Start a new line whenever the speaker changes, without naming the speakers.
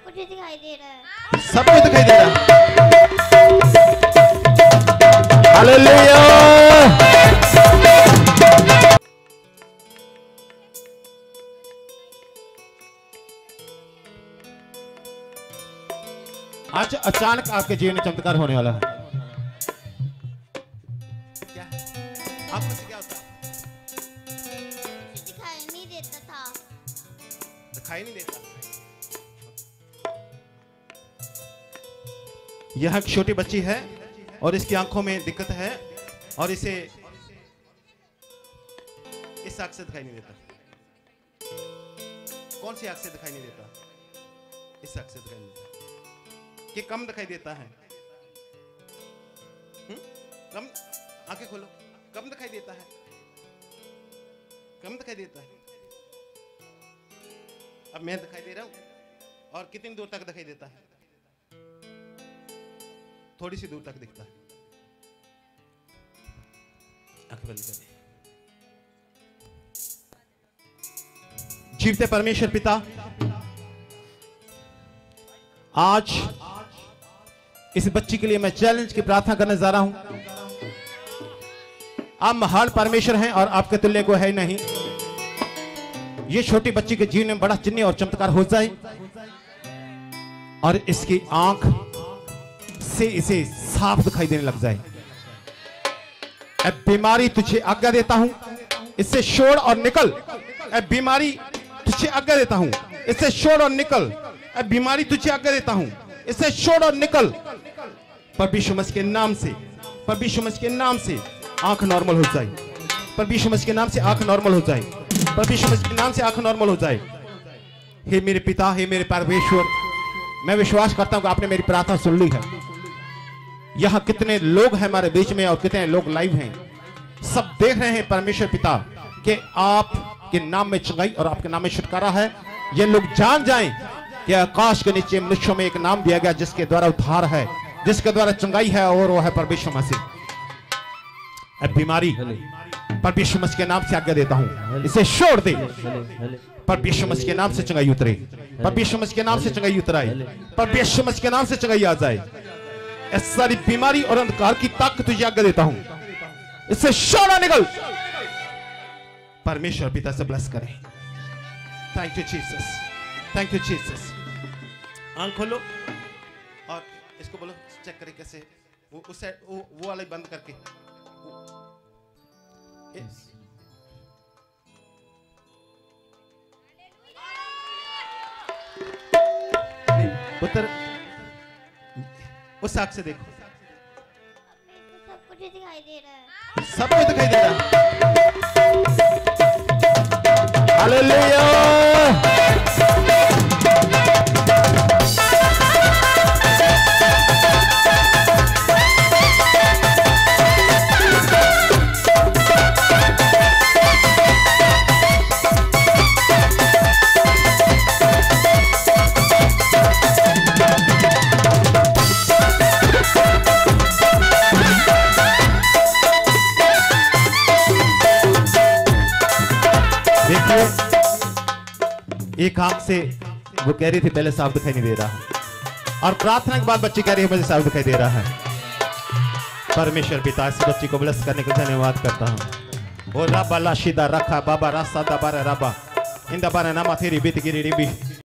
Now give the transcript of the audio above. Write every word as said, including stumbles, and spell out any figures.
मुझे दिखाई दे रहा है,
सब कुछ दिखाई दे रहा है। हालेलुया। आज अचानक आपके जीवन में चमत्कार होने वाला है। क्या आपको से क्या होता है?
मुझे दिखाई नहीं देता था।
दिखाई नहीं देता। यह एक छोटी बच्ची है और इसकी आंखों में दिक्कत है और इसे इस आंख से दिखाई नहीं देता। कौन सी आंख से दिखाई नहीं देता? इस आंख से दिखाई नहीं देता। कि कम दिखाई देता है? हुँ? कम, आंखें खोलो। कम दिखाई देता है? कम दिखाई देता है? अब मैं दिखाई दे रहा हूं और कितनी दूर तक दिखाई देता है? थोड़ी सी दूर तक दिखता है। आंखें बंद करें। जीवते परमेश्वर पिता, आज इस बच्ची के लिए मैं चैलेंज की प्रार्थना करने जा रहा हूं। आप महान परमेश्वर हैं और आपके तुल्य को है नहीं। ये छोटी बच्ची के जीवन में बड़ा चिन्ह और चमत्कार हो जाए और इसकी आंख से इसे साफ दिखाई देने लग जाए। ए बीमारी तुझे आज्ञा देता हूं, इससे छोड़ और निकल। ए बीमारी तुझे आज्ञा देता हूं, इससे छोड़ और निकल। ए बीमारी तुझे आज्ञा देता हूं, इससे छोड़ और निकल। प्रभु यीशु मसीह के नाम से, प्रभु यीशु मसीह के नाम से आंख नॉर्मल हो जाए। प्रभु यीशु मसीह के नाम से आंख नॉर्मल हो जाए। प्रभु यीशु मसीह के नाम से आंख नॉर्मल हो जाए। हे मेरे पिता, हे मेरे परमेश्वर, मैं विश्वास करता हूं कि आपने मेरी प्रार्थना सुन ली है। यहाँ कितने लोग हैं हमारे बीच में और कितने लोग लाइव हैं, सब देख रहे हैं परमेश्वर पिता कि आपके नाम में चंगाई और आपके नाम में छुटकारा है। ये लोग जान जाएं कि आकाश के नीचे मनुष्यों में एक नाम दिया गया जिसके द्वारा उद्धार है, जिसके द्वारा चंगाई है और वो है परमेश्वर मसीह। अब बीमारी परमेश्वर मसीह के नाम से आज्ञा देता हूं, इसे छोड़ दे। परमेश्वर मसीह के नाम से चंगाई उतरे, परमेश्वर मसीह के नाम से चंगाई उतराए, परमेश्वर मसीह के नाम से चंगाई आ जाए। इस सारी बीमारी और अंधकार की ताकत तुझे आज्ञा देता हूं, इससे छोड़ा निकल। परमेश्वर पिता से ब्लेस करें। Thank you Jesus, thank you Jesus. आंख खोलो और इसको बोलो चेक करें कैसे वो उस वो, वो वाले बंद करके पुत्र उस आंख से देखो।
सब मुझे दिखाई दे रहा है,
सब कुछ दिखाई दे रहा है। हालेलुया। एक आंख से वो कह रही थी पहले साफ दिखाई नहीं दे रहा, और प्रार्थना के बाद बच्ची कह रही है मुझे साफ दिखाई दे रहा है। परमेश्वर पिता इस बच्ची को ब्लेस करने का धन्यवाद करता हूँ। ओ रबा लाशिदा रखा बाबा रास्ता दबारा रबा इंदा बारा नामा तेरी बीत गिरी रिबी